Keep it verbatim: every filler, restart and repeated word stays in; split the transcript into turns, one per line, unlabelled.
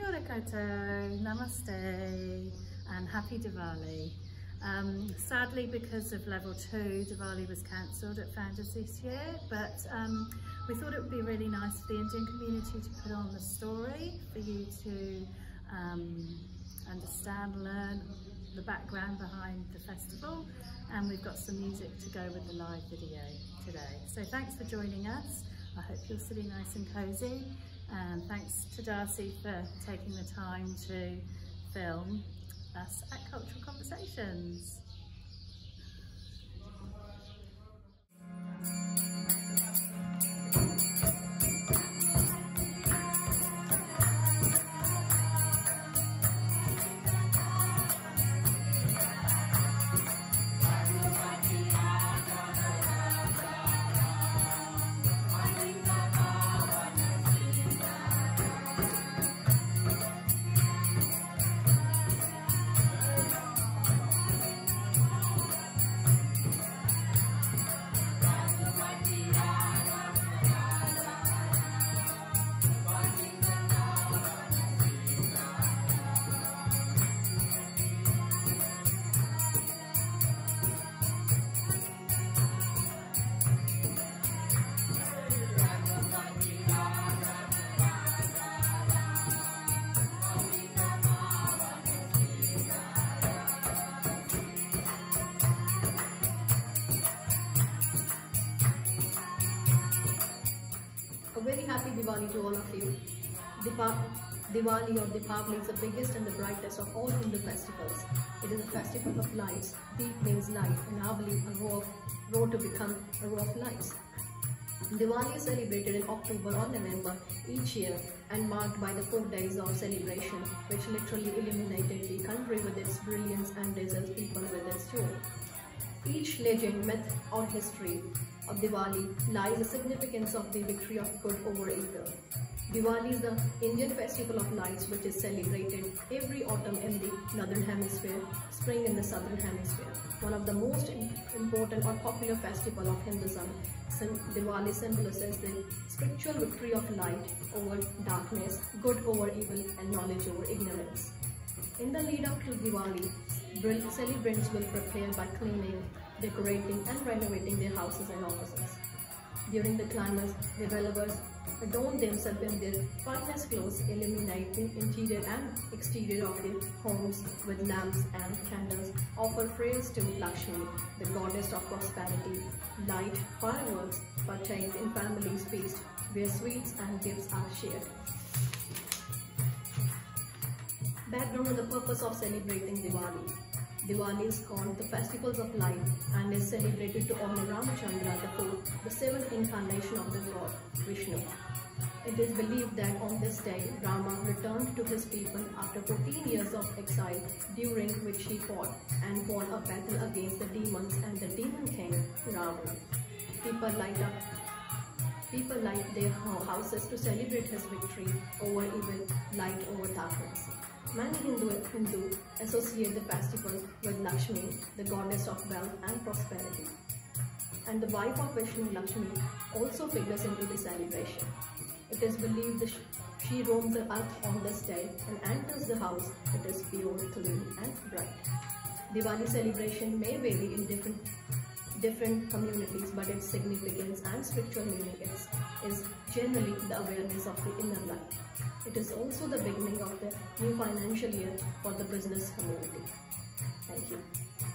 Kia ora koutou, namaste, and happy Diwali. Um, sadly, because of level two, Diwali was cancelled at Founders this year, but um, we thought it would be really nice for the Indian community to put on the story for you to um, understand, learn the background behind the festival, and we've got some music to go with the live video today. So thanks for joining us. I hope you're sitting nice and cosy, and thanks to Darcy for taking the time to film us at Cultural Conversations.
A very happy Diwali to all of you. Dipa Diwali or Deepavali is the biggest and the brightest of all Hindu festivals. It is a festival of lights. Deep means light, and Avali, a row, of, row to become a row of lights. Diwali is celebrated in October or November each year and marked by the four days of celebration, which literally illuminated the country with its brilliance and dazzled people with its joy. Each legend, myth or history of Diwali lies the significance of the victory of good over evil. Diwali is the Indian festival of lights which is celebrated every autumn in the northern hemisphere, spring in the southern hemisphere. One of the most important or popular festival of Hinduism, Diwali symbolizes the spiritual victory of light over darkness, good over evil, and knowledge over ignorance. In the lead up to Diwali, celebrants will prepare by cleaning, decorating and renovating their houses and offices. During the climax, developers adorn themselves in their finest clothes, illuminate the interior and exterior of their homes with lamps and candles, offer praise to Lakshmi, the goddess of prosperity, light fireworks, partake in families' feast, where sweets and gifts are shared. Background on the purpose of celebrating Diwali. Diwali is called the festivals of light and is celebrated to honor Ramachandra, the fourth, the seventh incarnation of the God, Vishnu. It is believed that on this day, Rama returned to his people after fourteen years of exile, during which he fought and won a battle against the demons and the demon king, Ravana. People light up People light their houses to celebrate his victory over evil, light over darkness. Many Hindu, Hindu associate the festival with Lakshmi, the goddess of wealth and prosperity. And the wife of Vishnu, Lakshmi, also figures into the celebration. It is believed that she roams the earth on this day and enters the house that is pure, clean and bright. Diwali celebration may vary in different different communities, but its significance and spiritual meaning is, is generally the awareness of the inner light. It is also the beginning of the new financial year for the business community. Thank you.